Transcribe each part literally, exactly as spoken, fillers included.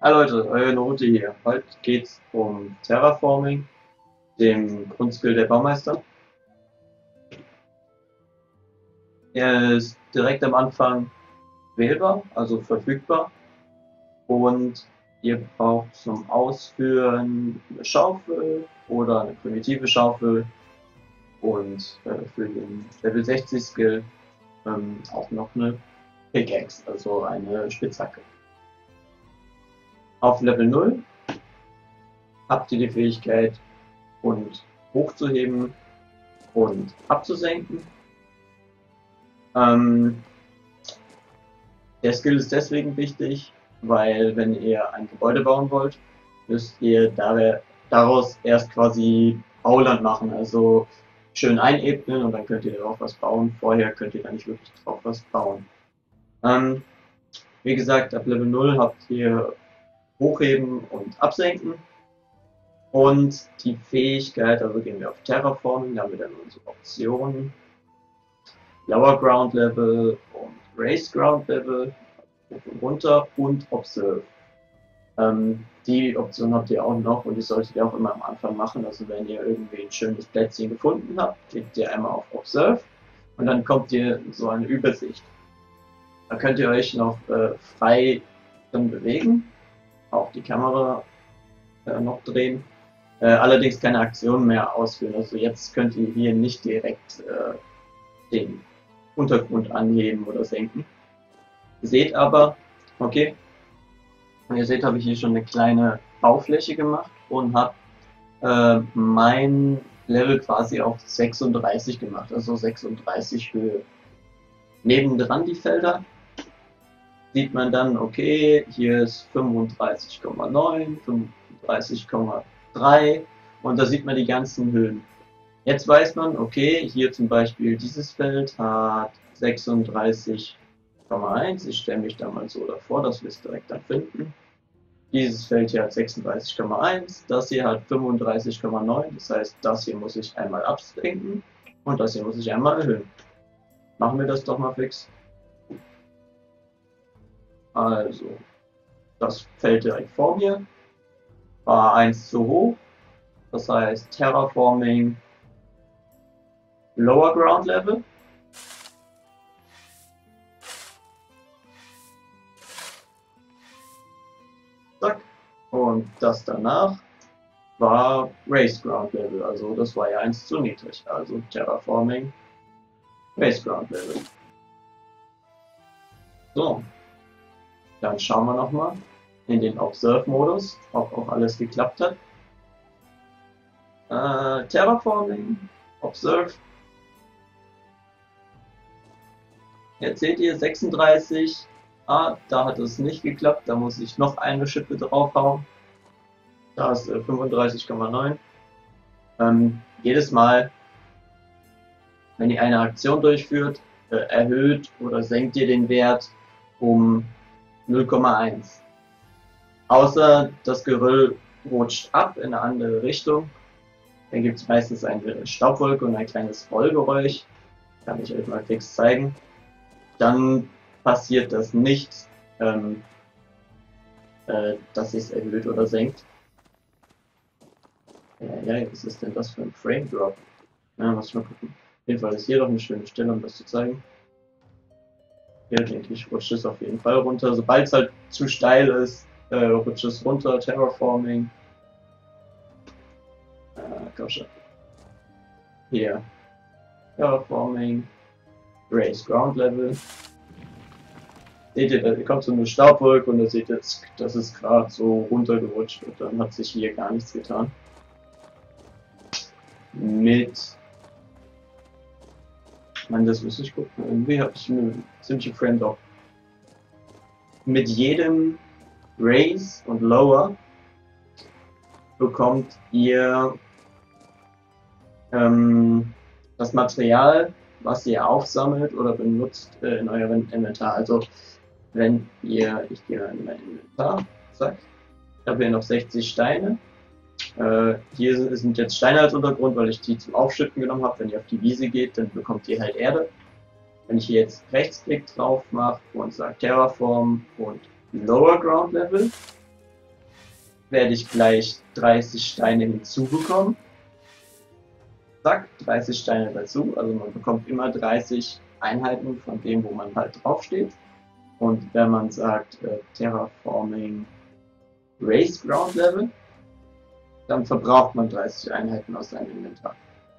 Hi Leute, euer Note hier. Heute geht's um Terraforming, dem Grundskill der Baumeister. Er ist direkt am Anfang wählbar, also verfügbar. Und ihr braucht zum Ausführen eine Schaufel oder eine primitive Schaufel und äh, für den Level sechzig Skill ähm, auch noch eine Pickaxe, also eine Spitzhacke. Auf Level null habt ihr die Fähigkeit, und hochzuheben und abzusenken. Ähm, der Skill ist deswegen wichtig, weil wenn ihr ein Gebäude bauen wollt, müsst ihr daraus erst quasi Bauland machen, also schön einebnen und dann könnt ihr darauf was bauen. Vorher könnt ihr da nicht wirklich drauf was bauen. Ähm, wie gesagt, ab Level null habt ihr Hochheben und Absenken. Und die Fähigkeit, also gehen wir auf Terraforming, da haben wir dann unsere Optionen. Lower Ground Level und Raised Ground Level, hoch und runter und Observe. Ähm, die Option habt ihr auch noch und die solltet ihr auch immer am Anfang machen. Also wenn ihr irgendwie ein schönes Plätzchen gefunden habt, klickt ihr einmal auf Observe und dann kommt ihr in so eine Übersicht. Da könnt ihr euch noch äh, frei drin bewegen, auch die Kamera äh, noch drehen. Äh, allerdings keine Aktionen mehr ausführen. Also jetzt könnt ihr hier nicht direkt äh, den Untergrund anheben oder senken. Ihr seht aber, okay, und ihr seht, habe ich hier schon eine kleine Baufläche gemacht und habe äh, mein Level quasi auf sechsunddreißig gemacht, also sechsunddreißig Höhe. Nebendran die Felder sieht man dann, okay, hier ist fünfunddreißig Komma neun, fünfunddreißig Komma drei und da sieht man die ganzen Höhen. Jetzt weiß man, okay, hier zum Beispiel dieses Feld hat sechsunddreißig Komma eins, ich stelle mich da mal so davor, dass wir es direkt dann finden. Dieses Feld hier hat sechsunddreißig Komma eins, das hier hat fünfunddreißig Komma neun, das heißt, das hier muss ich einmal absenken und das hier muss ich einmal erhöhen. Machen wir das doch mal fix. Also, das Feld direkt vor mir war eins zu hoch, das heißt Terraforming Lower Ground Level. Zack. Und das danach war Raised Ground Level, also das war ja eins zu niedrig, also Terraforming Raised Ground Level. So, dann schauen wir nochmal in den Observe-Modus, ob auch alles geklappt hat. Äh, Terraforming, Observe. Jetzt seht ihr sechsunddreißig. Ah, da hat es nicht geklappt. Da muss ich noch eine Schippe draufhauen. Da ist äh, fünfunddreißig Komma neun. Ähm, jedes Mal, wenn ihr eine Aktion durchführt, äh, erhöht oder senkt ihr den Wert um null Komma eins. Außer das Geröll rutscht ab in eine andere Richtung. Dann gibt es meistens eine Staubwolke und ein kleines Rollgeräusch. Kann ich euch mal fix zeigen. Dann passiert das nicht, ähm, äh, dass es erhöht oder senkt. Ja, ja, was ist denn das für ein Frame Drop? Ja, muss ich mal gucken. Auf jeden Fall ist hier doch eine schöne Stelle, um das zu zeigen. Hier denke ich, rutscht es auf jeden Fall runter. Sobald es halt zu steil ist, äh, rutscht es runter. Terraforming. Äh, komm schon. Hier. Terraforming. Raise Ground Level. Seht ihr, da kommt so eine Staubwolke und da seht ihr, das ist gerade so runtergerutscht und dann hat sich hier gar nichts getan. Mit. Mann, das muss ich gucken. Irgendwie habe ich eine ziemliche Frame Drop. Mit jedem Raise und Lower bekommt ihr ähm, das Material, was ihr aufsammelt oder benutzt äh, in eurem Inventar. Also wenn ihr, ich gehe in mein Inventar, zack, ich habe hier noch sechzig Steine. Äh, hier sind jetzt Steine als Untergrund, weil ich die zum Aufschütten genommen habe. Wenn ihr auf die Wiese geht, dann bekommt ihr halt Erde. Wenn ich hier jetzt Rechtsklick drauf mache und sage Terraform und Lower Ground Level, werde ich gleich dreißig Steine hinzubekommen. Zack, dreißig Steine dazu. Also man bekommt immer dreißig Einheiten von dem, wo man halt draufsteht. Und wenn man sagt äh, Terraforming Race Ground Level, dann verbraucht man dreißig Einheiten aus seinem Inventar.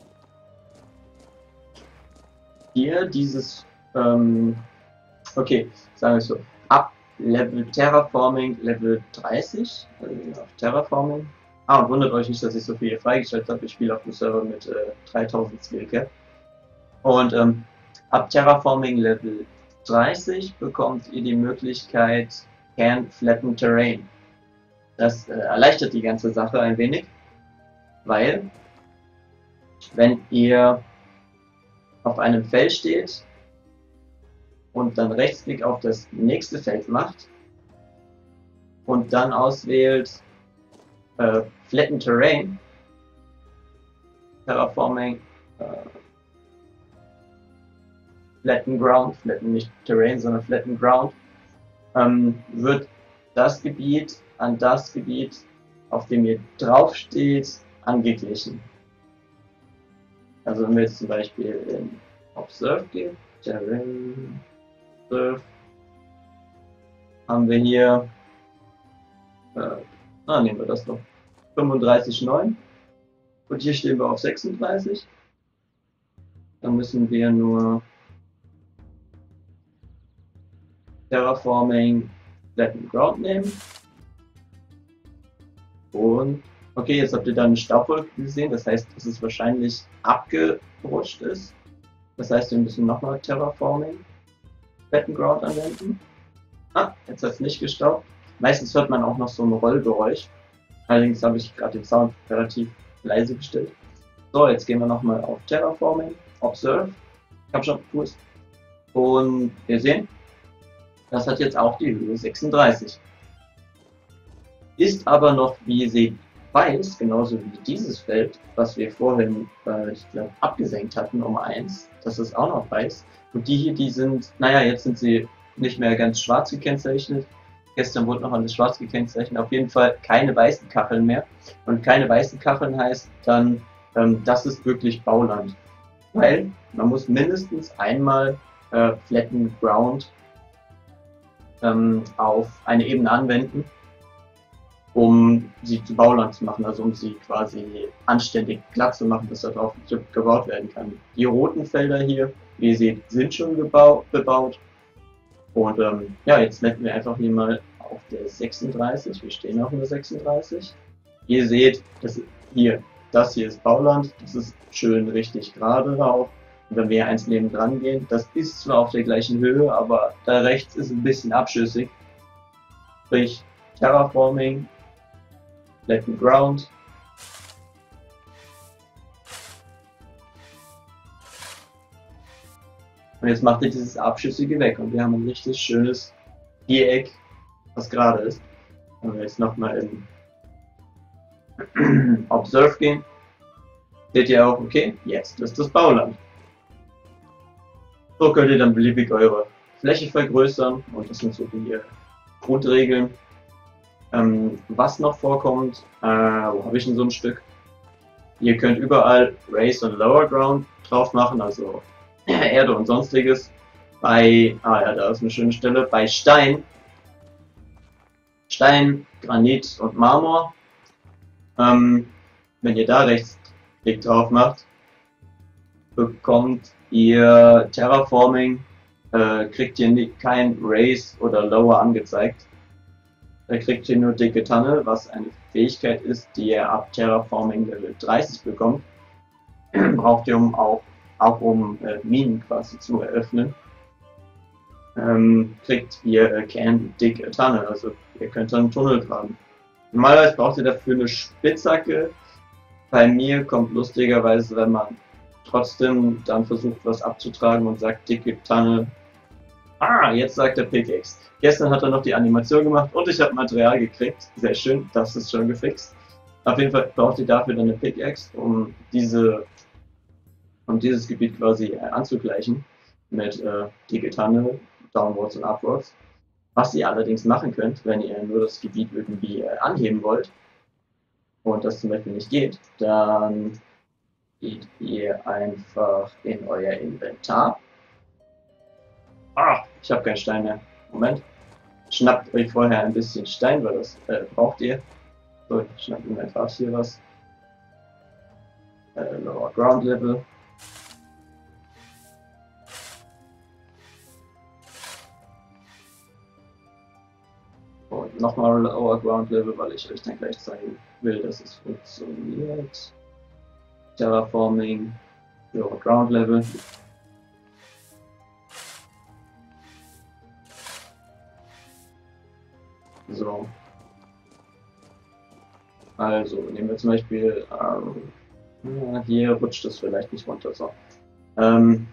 Hier dieses, ähm, okay, sagen wir so, ab Level Terraforming Level dreißig, also auf Terraforming. Ah, und wundert euch nicht, dass ich so viel hier freigestellt habe. Ich spiele auf dem Server mit äh, dreitausend Skill Cap. Und ähm, ab Terraforming Level dreißig bekommt ihr die Möglichkeit Can Flatten Terrain. Das äh, erleichtert die ganze Sache ein wenig, weil wenn ihr auf einem Feld steht und dann Rechtsklick auf das nächste Feld macht und dann auswählt äh, Flatten Terrain, Terraforming, äh, Flatten Ground, Flatten nicht Terrain, sondern Flatten Ground, ähm, wird das Gebiet an das Gebiet, auf dem ihr draufsteht, angeglichen. Also wenn wir jetzt zum Beispiel in Observe gehen, Terrain, Observe, haben wir hier, äh, ah, nehmen wir das doch, fünfunddreißig Komma neun und hier stehen wir auf sechsunddreißig. Dann müssen wir nur Terraforming Flatten Ground nehmen. Und okay, jetzt habt ihr dann eine Staubwolke gesehen, das heißt, dass es wahrscheinlich abgerutscht ist. Das heißt, wir müssen nochmal Terraforming Flatten Ground anwenden. Ah, jetzt hat es nicht gestaubt. Meistens hört man auch noch so ein Rollgeräusch. Allerdings habe ich gerade den Sound relativ leise gestellt. So, jetzt gehen wir nochmal auf Terraforming, Observe. Ich habe schon Kurs. Und wir sehen, das hat jetzt auch die Höhe sechsunddreißig. Ist aber noch, wie ihr seht, weiß, genauso wie dieses Feld, was wir vorhin, äh, ich glaube, abgesenkt hatten um eins. Das ist auch noch weiß. Und die hier, die sind, naja, jetzt sind sie nicht mehr ganz schwarz gekennzeichnet. Gestern wurde noch alles schwarz gekennzeichnet. Auf jeden Fall keine weißen Kacheln mehr. Und keine weißen Kacheln heißt dann, ähm, das ist wirklich Bauland. Weil man muss mindestens einmal äh, Flatten Ground ähm, auf eine Ebene anwenden, um sie zu Bauland zu machen, also um sie quasi anständig glatt zu machen, dass darauf gebaut werden kann. Die roten Felder hier, wie ihr seht, sind schon gebaut, bebaut. Und ähm, ja, jetzt blenden wir einfach hier mal auf der sechsunddreißig. Wir stehen auf der sechsunddreißig. Ihr seht, das hier, das hier ist Bauland, das ist schön richtig gerade drauf. Und wenn wir eins neben dran gehen, das ist zwar auf der gleichen Höhe, aber da rechts ist ein bisschen abschüssig. Sprich, Terraforming, Flatten Ground. Und jetzt macht ihr dieses Abschüssige weg und wir haben ein richtig schönes Viereck, was gerade ist. Wenn wir jetzt nochmal in Observe gehen, seht ihr auch, okay, jetzt ist das Bauland. So könnt ihr dann beliebig eure Fläche vergrößern und das sind so die Grundregeln. Ähm, was noch vorkommt, äh, wo habe ich denn so ein Stück? Ihr könnt überall Race und Lower Ground drauf machen, also Erde und sonstiges. Bei, ah ja, da ist eine schöne Stelle, bei Stein, Stein, Granit und Marmor, ähm, wenn ihr da Rechtsklick drauf macht, bekommt ihr Terraforming, äh, kriegt ihr kein Race oder Lower angezeigt. Da kriegt ihr nur dicke Tanne, was eine Fähigkeit ist, die ihr ab Terraforming Level dreißig bekommt. Braucht ihr um auch, auch um äh, Minen quasi zu eröffnen. Ähm, kriegt ihr äh, Can dicke Tanne, also ihr könnt dann einen Tunnel graben. Normalerweise braucht ihr dafür eine Spitzhacke. Bei mir kommt lustigerweise, wenn man trotzdem dann versucht, was abzutragen und sagt dicke Tanne. Ah, jetzt sagt er Pickaxe. Gestern hat er noch die Animation gemacht und ich habe Material gekriegt. Sehr schön, das ist schon gefixt. Auf jeden Fall braucht ihr dafür dann eine Pickaxe, um diese, um dieses Gebiet quasi äh, anzugleichen mit äh, dicke Tanne, Downwards und Upwards. Was ihr allerdings machen könnt, wenn ihr nur das Gebiet irgendwie äh, anheben wollt und das zum Beispiel nicht geht, dann geht ihr einfach in euer Inventar. Ah, ich habe keinen Stein mehr. Moment. Schnappt euch vorher ein bisschen Stein, weil das äh, braucht ihr. So, ich schnapp mir einfach hier was. Äh, Lower Ground Level. Und nochmal Lower Ground Level, weil ich euch dann gleich zeigen will, dass es funktioniert. Terraforming, Lower Ground Level. So. Also, nehmen wir zum Beispiel, ähm, hier rutscht es vielleicht nicht runter. So. Ähm,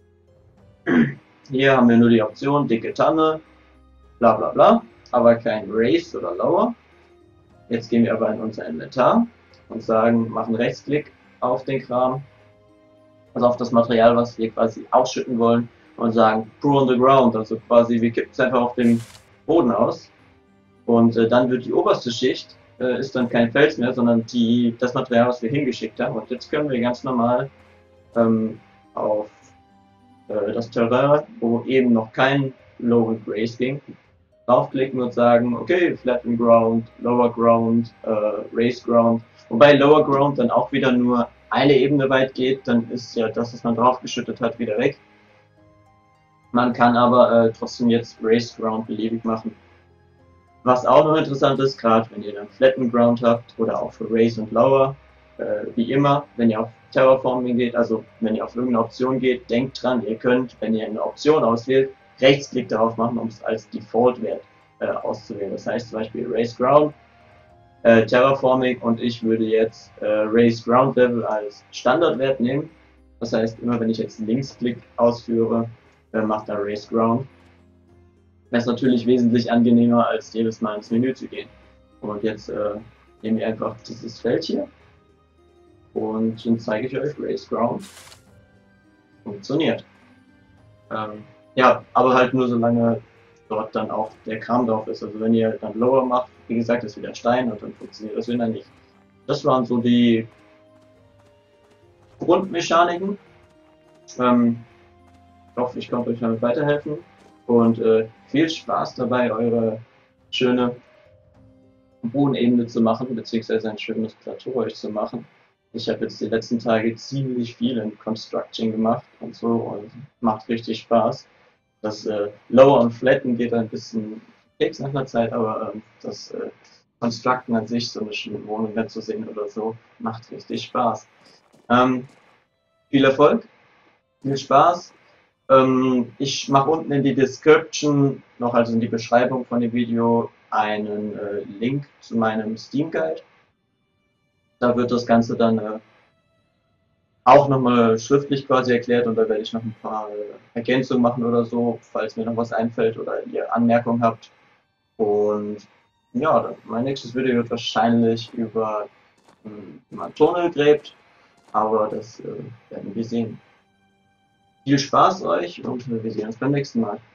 hier haben wir nur die Option dicke Tanne, bla bla bla, aber kein Raise oder Lower. Jetzt gehen wir aber in unser Inventar und sagen, machen Rechtsklick auf den Kram, also auf das Material, was wir quasi ausschütten wollen und sagen Pour on the Ground, also quasi wir kippen es einfach auf den Boden aus und äh, dann wird die oberste Schicht äh, ist dann kein Fels mehr, sondern die, das Material, was wir hingeschickt haben. Und jetzt können wir ganz normal ähm, auf äh, das Terrain, wo eben noch kein Low and Raise ging, draufklicken und sagen, okay, Flatten Ground, Lower Ground, äh, Raise Ground. Wobei Lower Ground dann auch wieder nur eine Ebene weit geht, dann ist ja das, was man draufgeschüttet hat, wieder weg. Man kann aber äh, trotzdem jetzt Raise Ground beliebig machen. Was auch noch interessant ist, gerade wenn ihr dann Flatten Ground habt oder auch für Raise und Lower, äh, wie immer, wenn ihr auf Terraforming geht, also wenn ihr auf irgendeine Option geht, denkt dran, ihr könnt, wenn ihr eine Option auswählt, Rechtsklick darauf machen, um es als Default-Wert äh, auszuwählen. Das heißt zum Beispiel Raise Ground, äh, Terraforming und ich würde jetzt äh, Raise Ground Level als Standardwert nehmen. Das heißt, immer wenn ich jetzt Linksklick ausführe, äh, macht er Raise Ground. Das ist natürlich wesentlich angenehmer, als jedes Mal ins Menü zu gehen. Und jetzt äh, nehmen wir einfach dieses Feld hier und dann zeige ich euch Raise Ground. Funktioniert. Ähm, ja, aber halt nur solange dort dann auch der Kram drauf ist. Also wenn ihr dann Lower macht, wie gesagt, ist wieder Stein und dann funktioniert das wieder nicht. Das waren so die Grundmechaniken. Ähm, ich hoffe, ich konnte euch damit weiterhelfen. Und äh, viel Spaß dabei, eure schöne Bodenebene zu machen, beziehungsweise ein schönes Plateau euch zu machen. Ich habe jetzt die letzten Tage ziemlich viel in Construction gemacht und so und macht richtig Spaß. Das äh, Lower und Flatten geht ein bisschen fix nach einer Zeit, aber äh, das äh, Constructen an sich, so eine schöne Wohnung dann zu sehen oder so, macht richtig Spaß. Ähm, viel Erfolg, viel Spaß. Ähm, ich mache unten in die Description noch, also in die Beschreibung von dem Video, einen äh, Link zu meinem Steam Guide. Da wird das Ganze dann äh, auch nochmal schriftlich quasi erklärt und da werde ich noch ein paar äh, Ergänzungen machen oder so, falls mir noch was einfällt oder ihr Anmerkungen habt. Und ja, dann mein nächstes Video wird wahrscheinlich über äh, wie man Tunnel gräbt, aber das äh, werden wir sehen. Viel Spaß euch und wir sehen uns beim nächsten Mal.